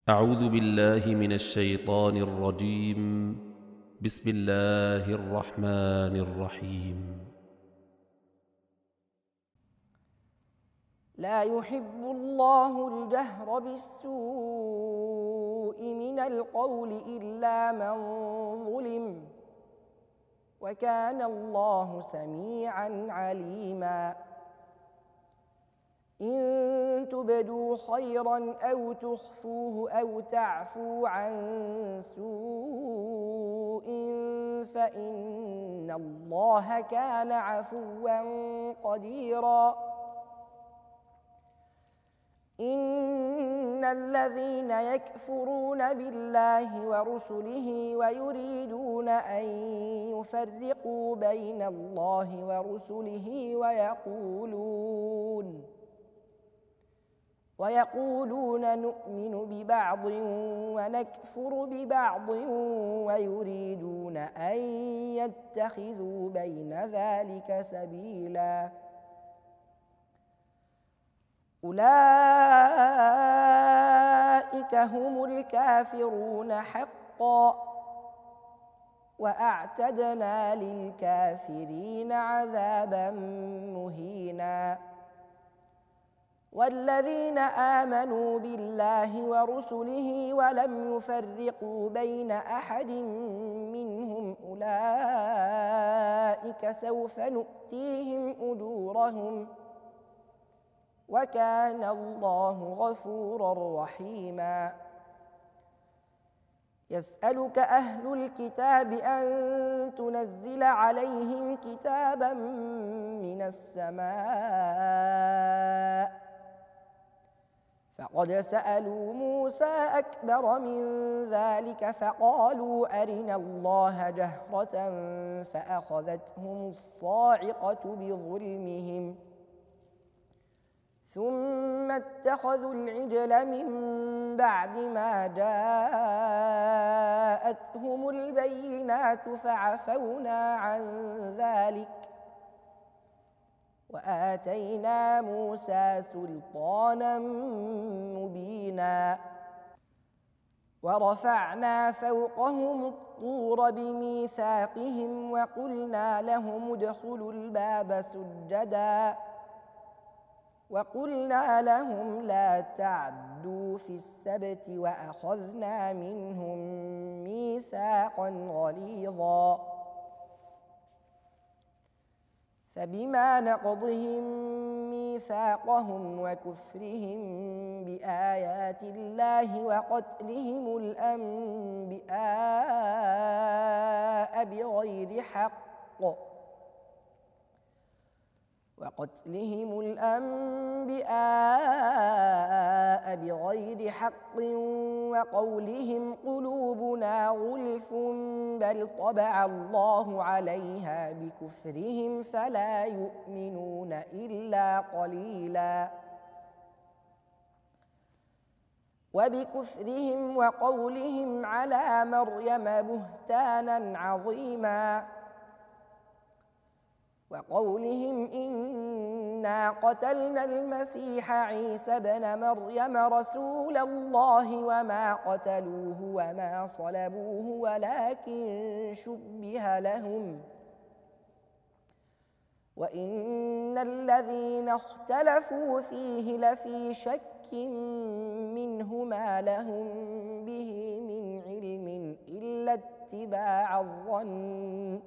أعوذ بالله من الشيطان الرجيم. بسم الله الرحمن الرحيم. لا يحب الله الجهر بالسوء من القول إلا من ظلم، وكان الله سميعا عليما. إن تبدوا خيرا أو تخفوه أو تعفوا عن سوء فإن الله كان عفوا قديرا. إن الذين يكفرون بالله ورسله ويريدون أن يفرقوا بين الله ورسله ويقولون نؤمن ببعض ونكفر ببعض ويريدون أن يتخذوا بين ذلك سبيلا. أولئك هم الكافرون حقا، وأعتدنا للكافرين عذابا مهينا. والذين آمنوا بالله ورسله ولم يفرقوا بين أحد منهم أولئك سوف نؤتيهم أجورهم، وكان الله غفورا رحيما. يسألك أهل الكتاب أن تنزل عليهم كتابا من السماء، فقد سألوا موسى أكبر من ذلك فقالوا أرنا الله جهرة فأخذتهم الصاعقة بظلمهم، ثم اتخذوا العجل من بعد ما جاءتهم البينات فعفونا عن ذلك وآتينا موسى سلطانا مبينا. ورفعنا فوقهم الطور بميثاقهم وقلنا لهم ادخلوا الباب سجدا وقلنا لهم لا تعدوا في السبت وأخذنا منهم ميثاقا غليظا. فبما نقضهم ميثاقهم وكفرهم بآيات الله وقتلهم الأنبياء بغير حق وقولهم قلوبنا غلف بل طبع الله عليها بكفرهم فلا يؤمنون إلا قليلا. وبكفرهم وقولهم على مريم بهتانا عظيما، وقولهم إنا قتلنا المسيح عيسى ابن مريم رسول الله وما قتلوه وما صلبوه ولكن شبه لهم، وإن الذين اختلفوا فيه لفي شك منه ما لهم به من علم إلا اتباع الظن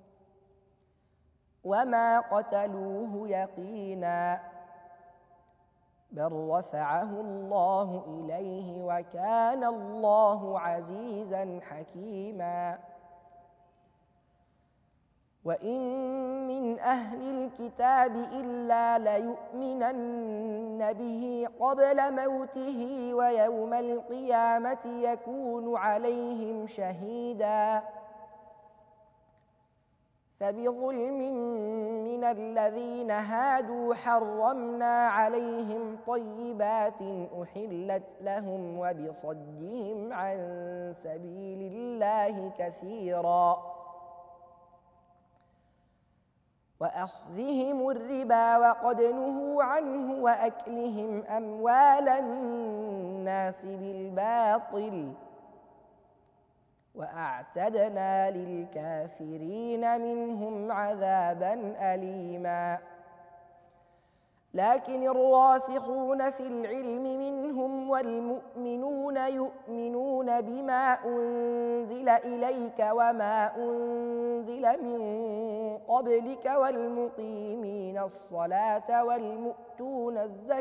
وما قتلوه يقينا، بل رفعه الله إليه وكان الله عزيزا حكيما. وإن من أهل الكتاب إلا ليؤمنن به قبل موته ويوم القيامة يكون عليهم شهيدا. فبظلم من الذين هادوا حرمنا عليهم طيبات أحلت لهم وبصدهم عن سبيل الله كثيرا وأخذهم الربا وقد نهوا عنه وأكلهم أموال الناس بالباطل وأعتدنا للكافرين منهم عذابا أليما. لكن الراسخون في العلم منهم والمؤمنون يؤمنون بما أنزل إليك وما أنزل من قبلك والمقيمين الصلاة والمؤتون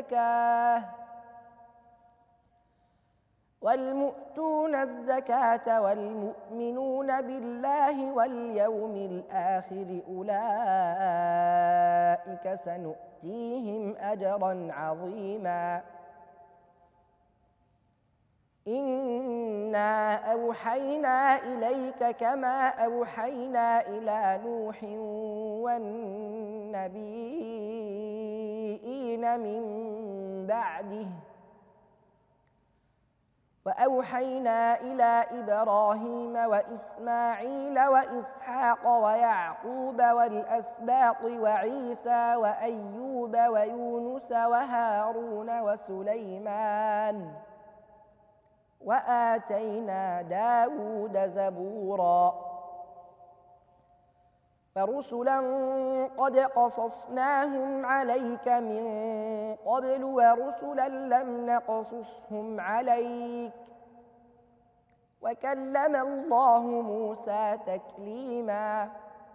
الزكاة والمؤمنون بالله واليوم الآخر أولئك سنؤتيهم أجرا عظيما. إنا أوحينا إليك كما أوحينا إلى نوح والنبيين من بعده وأوحينا إلى إبراهيم وإسماعيل وإسحاق ويعقوب والأسباط وعيسى وأيوب ويونس وهارون وسليمان وآتينا داود زبورا. ورسلا قد قصصناهم عليك من قبل ورسلا لم نقصصهم عليك وكلم الله موسى تكليما.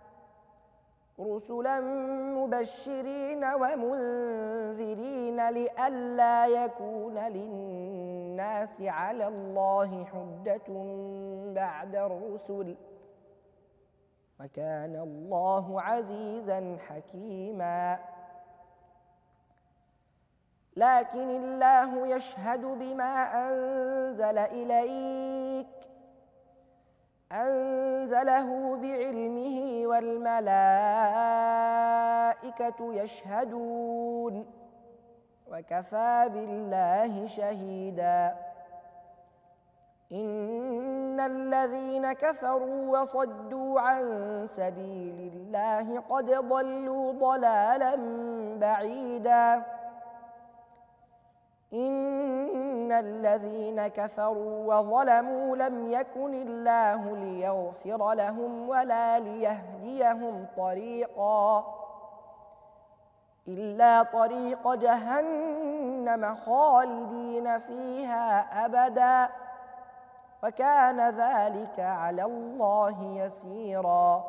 رسلا مبشرين ومنذرين لئلا يكون للناس على الله حجة بعد الرسل وكان الله عزيزا حكيما. لكن الله يشهد بما أنزل إليك أنزله بعلمه والملائكة يشهدون وكفى بالله شهيدا. إن الذين كفروا وصدوا عن سبيل الله قد ضلوا ضلالا بعيدا. إن الذين كفروا وظلموا لم يكن الله ليغفر لهم ولا ليهديهم طريقا إلا طريق جهنم خالدين فيها أبدا وكان ذلك على الله يسيرا.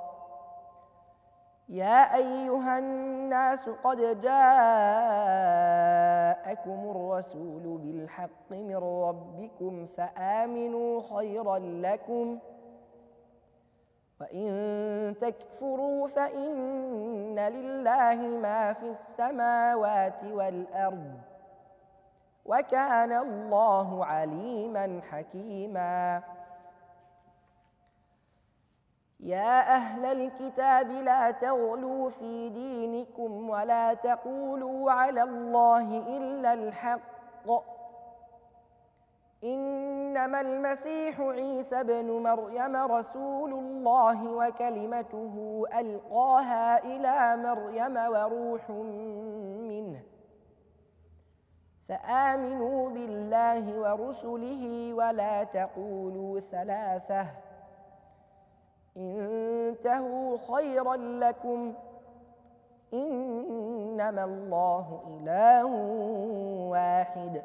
يا أيها الناس قد جاءكم الرسول بالحق من ربكم فآمنوا خيرا لكم وإن تكفروا فإن لله ما في السماوات والأرض وكان الله عليما حكيما. يا أهل الكتاب لا تغلوا في دينكم ولا تقولوا على الله إلا الحق إنما المسيح عيسى ابن مريم رسول الله وكلمته ألقاها إلى مريم وروح منه فآمنوا بالله ورسله ولا تقولوا ثلاثة انتهوا خيرا لكم إنما الله إله واحد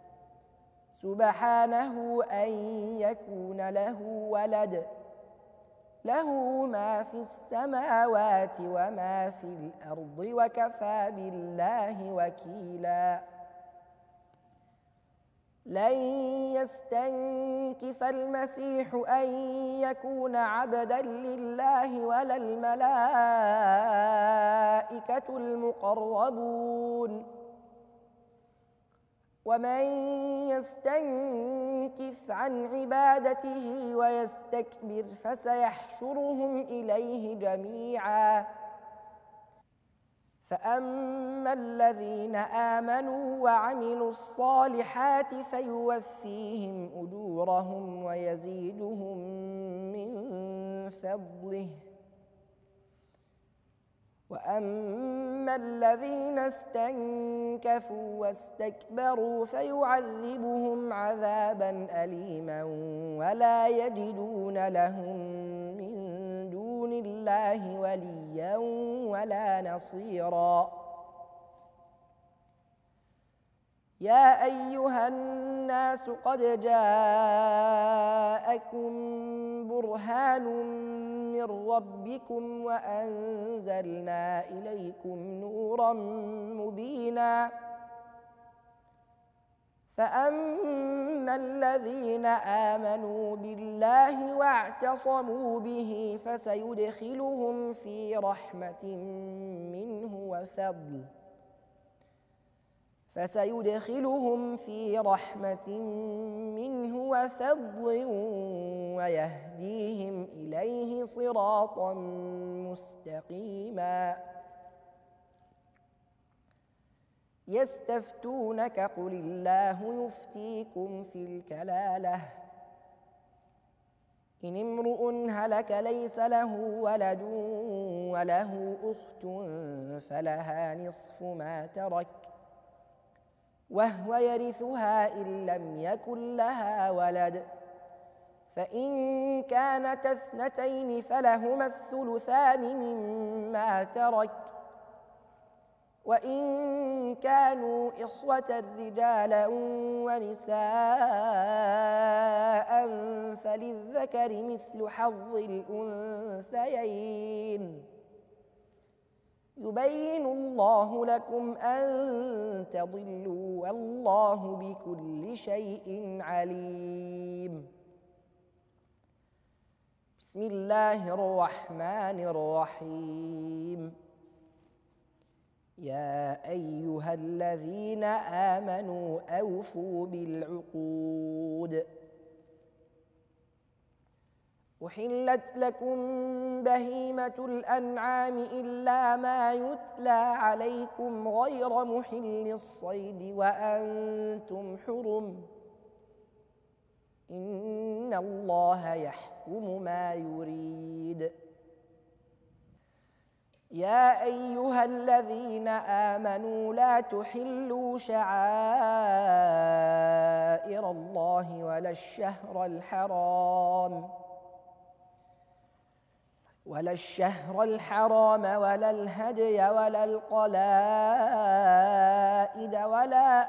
سبحانه أن يكون له ولد له ما في السماوات وما في الأرض وكفى بالله وكيلا. لن يستنكف المسيح أن يكون عبدا لله ولا الملائكة المقربون ومن يستنكف عن عبادته ويستكبر فسيحشرهم إليه جميعا. فأما الذين آمنوا وعملوا الصالحات فيوفيهم أجورهم وأما الذين استنكفوا واستكبروا فيعذبهم عذابا أليما ولا يجدون لهم من دون الله وليا ولا نصيرا. يا أيها الناس قد جاءكم برهان من ربكم وأنزلنا إليكم نورا مبينا. فأما الذين آمنوا بالله واعتصموا به فسيدخلهم في رحمة منه وفضل ويهديهم إليه صراطا مستقيما. يستفتونك قل الله يفتيكم في الكلالة إن امرؤ هلك ليس له ولد وله أخت فلها نصف ما ترك وهو يرثها إن لم يكن لها ولد، فإن كانت اثنتين فلهما الثلثان مما ترك، وإن كانوا إخوة رجالا ونساء فللذكر مثل حظ الأنثيين. يبين الله لكم أن تضلوا والله بكل شيء عليم. بسم الله الرحمن الرحيم. يا أيها الذين آمنوا أوفوا بالعقود. أحلت لكم بهيمة الأنعام إلا ما يتلى عليكم غير محل الصيد وأنتم حرم، إن الله يحكم ما يريد. يا أيها الذين آمنوا لا تحلوا شعائر الله ولا الشهر الحرام ولا الهدي ولا القلائد ولا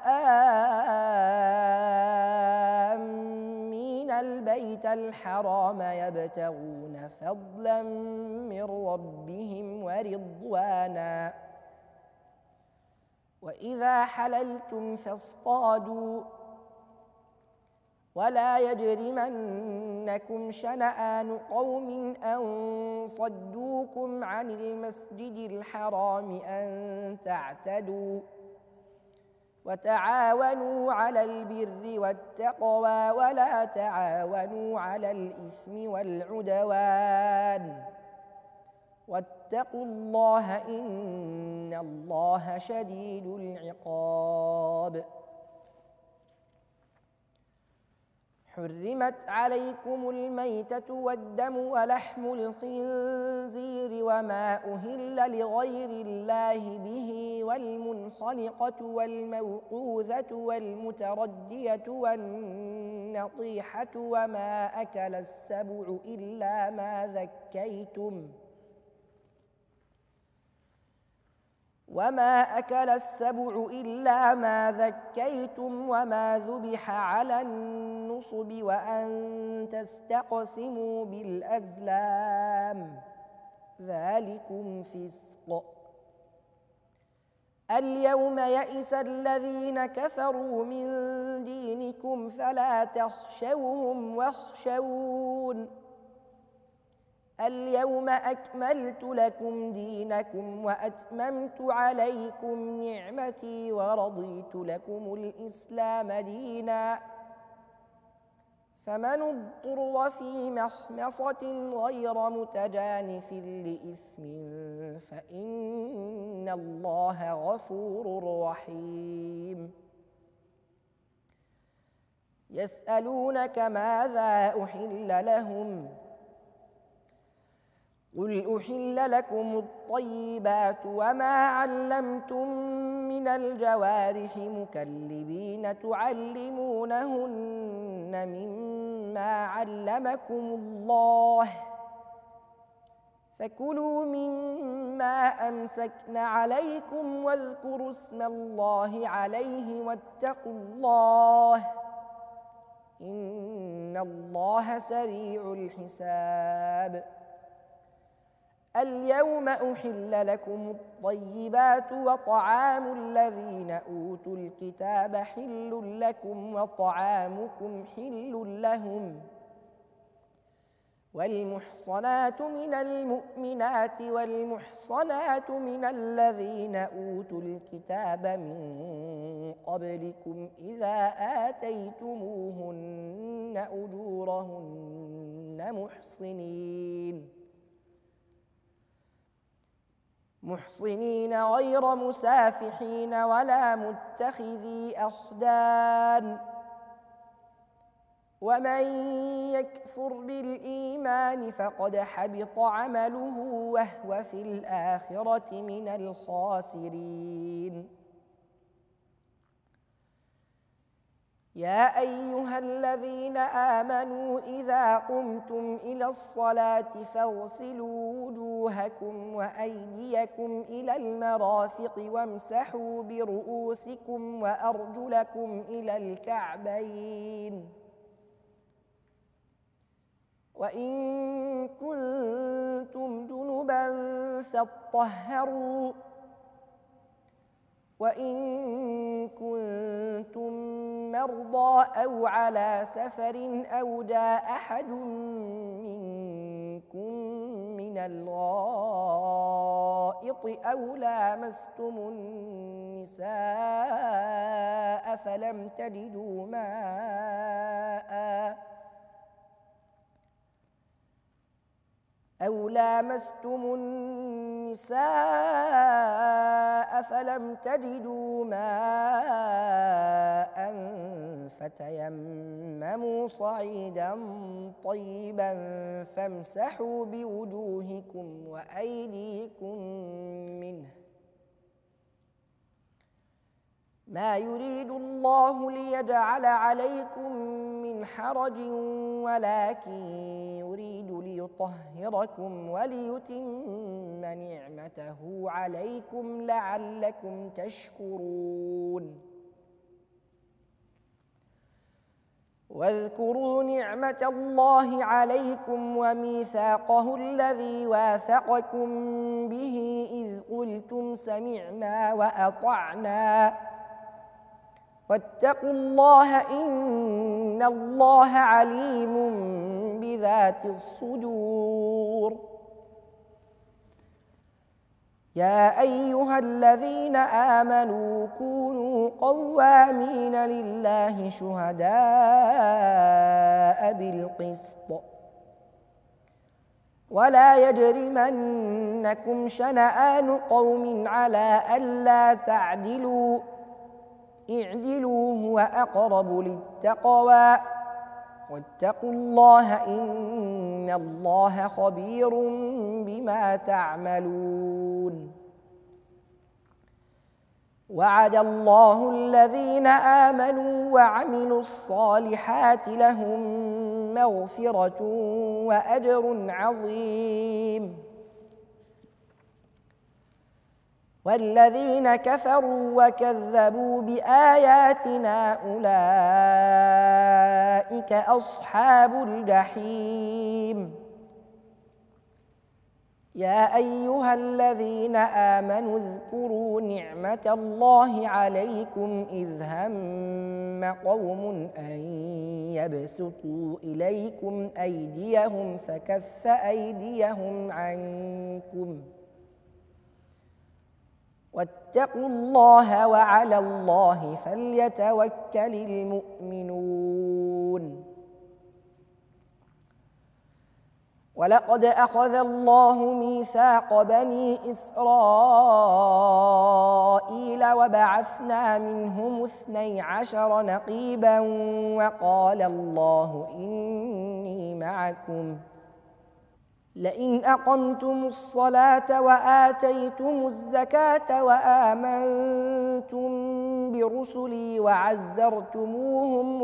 آمين البيت الحرام يبتغون فضلا من ربهم ورضوانا. وإذا حللتم فاصطادوا ولا يجرمنكم شنآن قوم أن صدوكم عن المسجد الحرام أن تعتدوا، وتعاونوا على البر والتقوى ولا تعاونوا على الإثم والعدوان، واتقوا الله إن الله شديد العقاب. حرمت عليكم الميتة والدم ولحم الخنزير وما أهل لغير الله به والمنخنقة والموقوذة والمتردية والنطيحة وما أكل السبع إلا ما ذكيتم وما ذبح على النصب وأن تستقسموا بالأزلام، ذلكم فسق. اليوم يئس الذين كفروا من دينكم فلا تخشوهم واخشون. اليوم أكملت لكم دينكم وأتممت عليكم نعمتي ورضيت لكم الإسلام دينا. فمن اضطر في مخمصة غير متجانف لإثم فإن الله غفور رحيم. يسألونك ماذا أحل لهم قل أحل لكم الطيبات وما علمتم من الجوارح مكلبين تعلمونهن مما علمكم الله فكلوا مما أمسكن عليكم واذكروا اسم الله عليه واتقوا الله إن الله سريع الحساب. اليوم أحل لكم الطيبات وطعام الذين أوتوا الكتاب حل لكم وطعامكم حل لهم والمحصنات من المؤمنات والمحصنات من الذين أوتوا الكتاب من قبلكم إذا آتيتموهن أجورهن محصنين غير مسافحين ولا متخذي أخدان ومن يكفر بالإيمان فقد حبط عمله وهو في الآخرة من الخاسرين. يا أيها الذين آمنوا إذا قمتم إلى الصلاة فاغسلوا وجوهكم وأيديكم إلى المرافق وامسحوا برؤوسكم وأرجلكم إلى الكعبين وإن كنتم جنبا فاطهروا وإن كنتم مرضى أو على سفر أو جاء أحد منكم من الغائط أو لامستم النساء فلم تجدوا ماء فتيمموا صعيدا طيبا فامسحوا بوجوهكم وأيديكم منه ما يريد الله ليجعل عليكم من حرج ولكن يريد ليطهركم وليتم نعمته عليكم لعلكم تشكرون. واذكروا نعمة الله عليكم وميثاقه الذي واثقكم به إذ قلتم سمعنا وأطعنا واتقوا الله إن الله عليم بذات الصدور. يا أيها الذين آمنوا كونوا قوامين لله شهداء بالقسط ولا يجرمنكم شنآن قوم على ألا تعدلوا اعدلوا هو أقرب للتقوى واتقوا الله إن الله خبير بما تعملون. وعد الله الذين آمنوا وعملوا الصالحات لهم مغفرة وأجر عظيم. والذين كفروا وكذبوا بآياتنا أولئك أصحاب الجحيم. يا أيها الذين آمنوا اذكروا نعمة الله عليكم إذ هم قوم أن يبسطوا إليكم أيديهم فكف أيديهم عنكم واتقوا الله وعلى الله فليتوكل المؤمنون. ولقد أخذ الله ميثاق بني إسرائيل وبعثنا منهم 12 نقيبا وقال الله إني معكم لئن أقمتم الصلاة وآتيتم الزكاة وآمنتم برسلي وعزرتموهم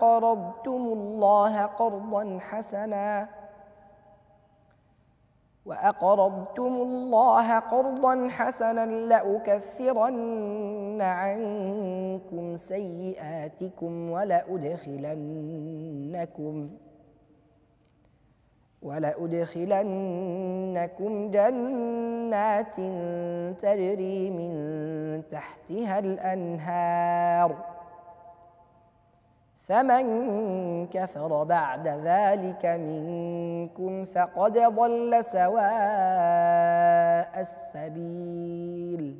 وأقرضتم الله قرضا حسنا لأكفرن عنكم سيئاتكم ولأدخلنكم جنات تجري من تحتها الأنهار فمن كفر بعد ذلك منكم فقد ضل سواء السبيل.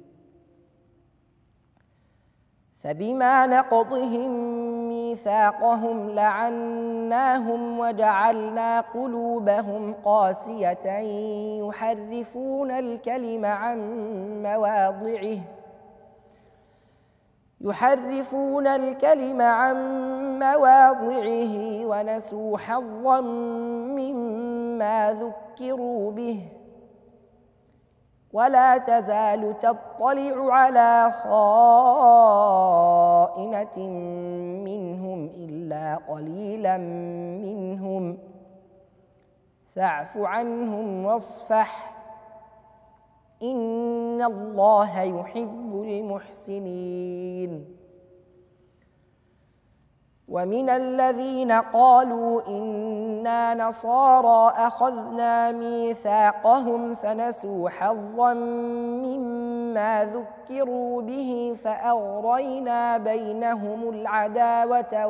فبما نقضهم ميثاقهم لعناهم وجعلنا قلوبهم قاسية يحرفون الكلم عن مواضعه ونسوا حظا مما ذكروا به ولا تزال تطلع على خائنة منهم إلا قليلا منهم فاعف عنهم واصفح إن الله يحب المحسنين. ومن الذين قالوا إنا نصارى أخذنا ميثاقهم فنسوا حظا مما ذكروا به فأغرينا بينهم العداوة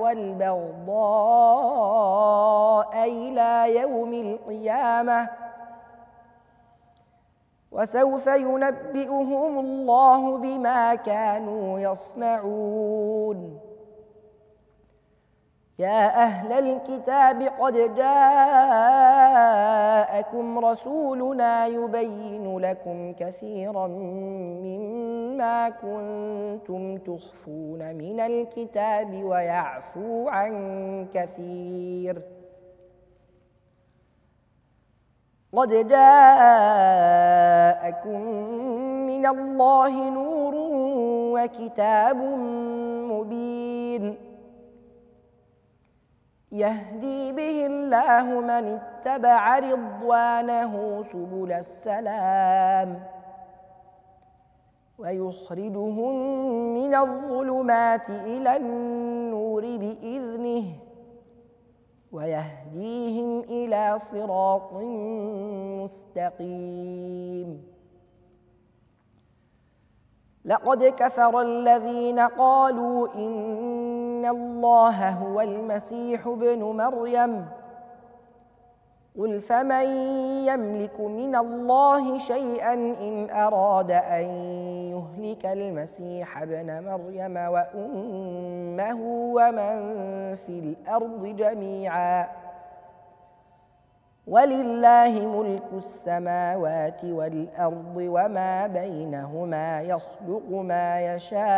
والبغضاء إلى يوم القيامة وسوف ينبئهم الله بما كانوا يصنعون. يا أهل الكتاب قد جاءكم رسولنا يبين لكم كثيرا مما كنتم تخفون من الكتاب ويعفو عن كثير. قد جاءكم من الله نور وكتاب مبين يهدي به الله من اتبع رضوانه سبل السلام ويخرجهم من الظلمات إلى النور بإذنه ويهديهم إلى صراط مستقيم. لقد كفر الذين قالوا إن الله هو المسيح ابن مريم قل فمن يملك من الله شيئا إن أراد أن يهلك المسيح ابن مريم وأمه ومن في الأرض جميعا ولله ملك السماوات والأرض وما بينهما يخلق ما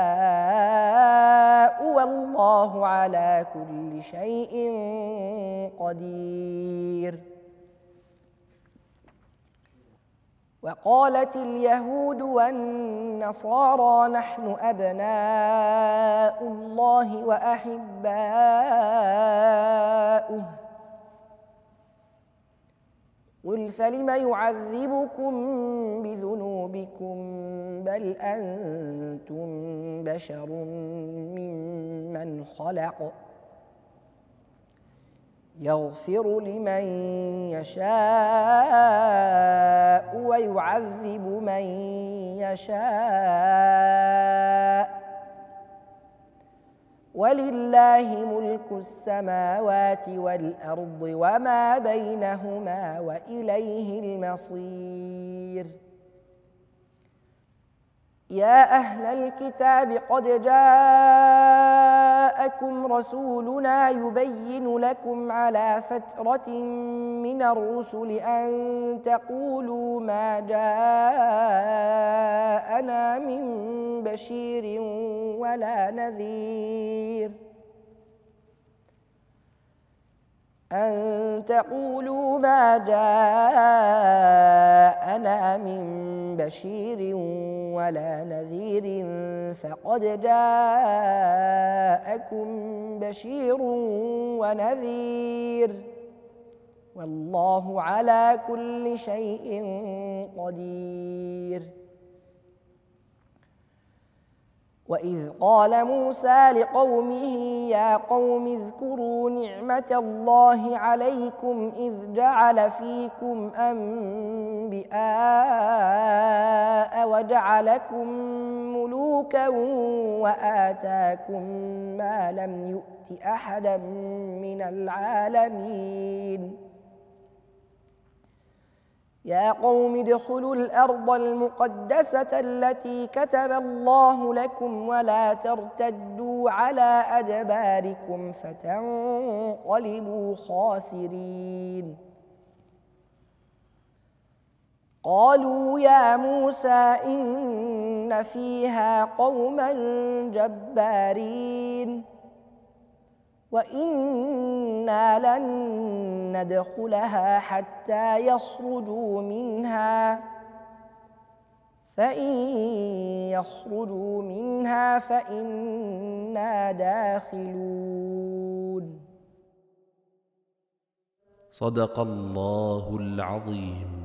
يشاء والله على كل شيء قدير. وقالت اليهود والنصارى نحن أبناء الله وأحباؤه قل فلم يعذبكم بذنوبكم بل أنتم بشر ممن خلق يغفر لمن يشاء ويعذب من يشاء ولله ملك السماوات والأرض وما بينهما وإليه المصير. يا أهل الكتاب قد جاءكم رسولنا يبين لكم على فترة من الرسل أن تقولوا ما جاءنا من بشير ولا نذير أن تقولوا ما جاءنا من بشير ولا نذير فقد جاءكم بشير ونذير والله على كل شيء قدير. وإذ قال موسى لقومه يا قوم اذكروا نعمة الله عليكم إذ جعل فيكم أنبياء وجعلكم ملوكا وآتاكم ما لم يؤت أحدا من العالمين. يا قوم ادخلوا الأرض المقدسة التي كتب الله لكم ولا ترتدوا على أدباركم فتنقلبوا خاسرين. قالوا يا موسى إن فيها قوما جبارين وإنا لن ندخلها حتى يخرجوا منها فإن يخرجوا منها فإنا داخلون. صدق الله العظيم.